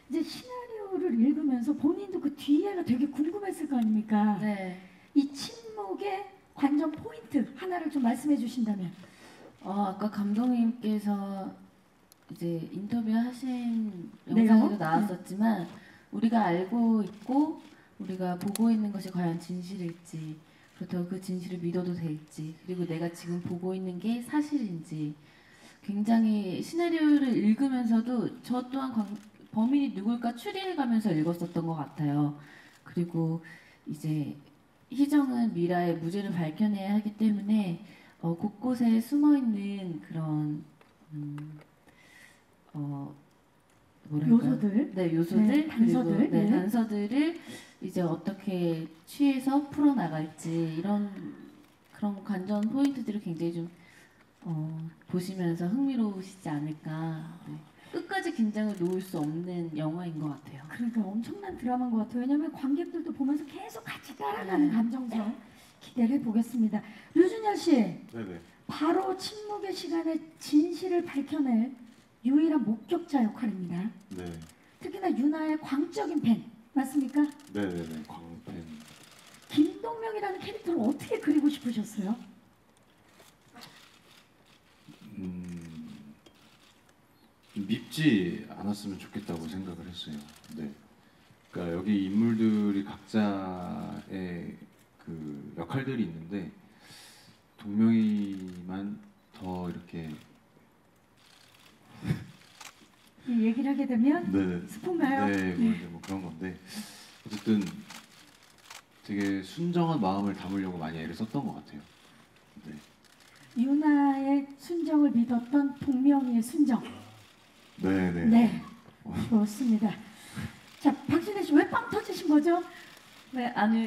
이제 시나리오를 읽으면서 본인도 그 뒤에가 되게 궁금했을 거 아닙니까? 네. 이 침묵의 관전 포인트 하나를 좀 말씀해 주신다면. 아까 감독님께서 이제 인터뷰하신 네요? 영상에도 나왔었지만 우리가 알고 있고 우리가 보고 있는 것이 과연 진실일지, 그렇다고 그 진실을 믿어도 될지, 그리고 내가 지금 보고 있는 게 사실인지, 굉장히 시나리오를 읽으면서도 저 또한 범인이 누굴까 추리해가면서 읽었었던 것 같아요. 그리고 이제 희정은 미라의 무죄를 밝혀내야 하기 때문에 곳곳에 숨어있는 그런 뭐랄까요? 요소들, 네, 요소들, 네, 단서들, 그리고 네, 네. 단서들을 이제 어떻게 취해서 풀어나갈지, 이런 그런 관전 포인트들을 굉장히 좀 보시면서 흥미로우시지 않을까. 네. 끝까지 긴장을 놓을 수 없는 영화인 것 같아요. 그러니까 엄청난 드라마인 것 같아요. 왜냐하면 관객들도 보면서 계속 같이 따라가는 감정선 기대를 보겠습니다. 류준열 씨, 네네. 바로 침묵의 시간에 진실을 밝혀낼 유일한 목격자 역할입니다. 네. 특히나 유나의 광적인 팬, 맞습니까? 네네네. 광팬. 김동명이라는 캐릭터를 어떻게 그리고 싶으셨어요? 밉지 않았으면 좋겠다고 생각을 했어요. 네. 그러니까 여기 인물들이 각자의 그 역할들이 있는데 동명이만 더 이렇게 이 얘기를 하게 되면 네. 스폰가요? 네, 뭐 그런 건데 어쨌든 되게 순정한 마음을 담으려고 많이 애를 썼던 것 같아요. 네. 유나의 순정을 믿었던 동명이의 순정. 네네. 네, 좋습니다. 자, 박신혜 씨 왜 빵 터지신 거죠? 네, 아니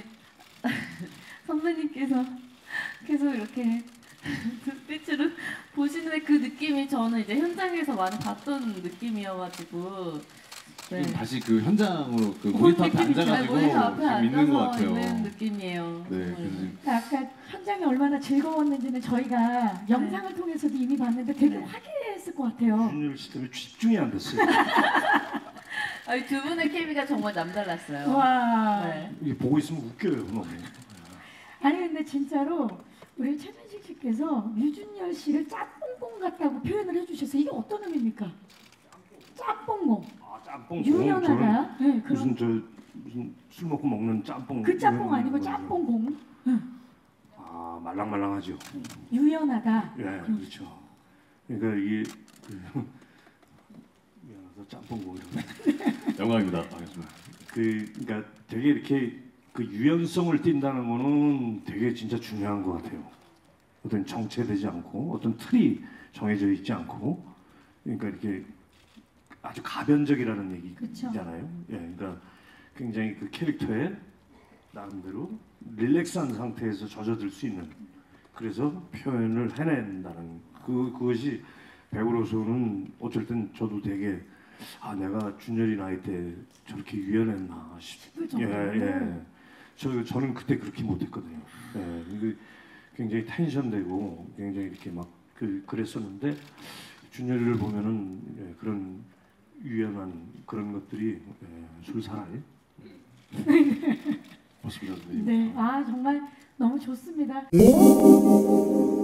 선배님께서 계속 이렇게 눈빛으로 보시는데 그 느낌이 저는 이제 현장에서 많이 봤던 느낌이어가지고 네. 지금 다시 그 현장으로 그 그런 모니터 앞에 느낌이 앉아가지고 모니터 앞에 지금 있는 것 앉아서 같아요. 있는 느낌이에요. 네, 정말. 그래서 아까 현장이 얼마나 즐거웠는지는 저희가 영상을 통해서도 이미 봤는데 되게 화기애애했을 것 같아요. 윤율 씨 때문에 집중이 안 됐어요. 아니, 두 분의 케미가 정말 남달랐어요. 와. 네. 이게 보고 있으면 웃겨요, 너무. 아니 근데 진짜로 우리 최민식 씨께서 류준열 씨를 짬뽕공 같다고 표현을 해주셨어요. 이게 어떤 의미입니까? 짬뽕공. 아, 짬뽕. 유연하다. 네, 무슨 무슨 술 먹고 먹는 짬뽕. 그 짬뽕 아니고 거죠. 짬뽕공. 아, 말랑말랑하죠. 유연하다. 예, 그렇죠. 그러니까 이게 미안해서 짬뽕공 이런. 영광입니다. 알겠습니다. 그러니까 되게 이렇게 그 유연성을 띈다는 거는 되게 진짜 중요한 것 같아요. 어떤 정체되지 않고 어떤 틀이 정해져 있지 않고, 그러니까 이렇게 아주 가변적이라는 얘기잖아요. 예, 그러니까 굉장히 그 캐릭터에 나름대로 릴렉스한 상태에서 젖어들 수 있는, 그래서 표현을 해낸다는 그것이 배우로서는 어쩔 땐 저도 되게 내가 준열이 나이 때 저렇게 유연했나 싶을 정도로. 예. 저는 그때 그렇게 못했거든요. 예, 굉장히 텐션되고 굉장히 이렇게 막 그랬었는데 준열이를 보면은 그런 유연한 그런 것들이 술사라요. 맞습니다, 선생님. 네, 아 정말 너무 좋습니다.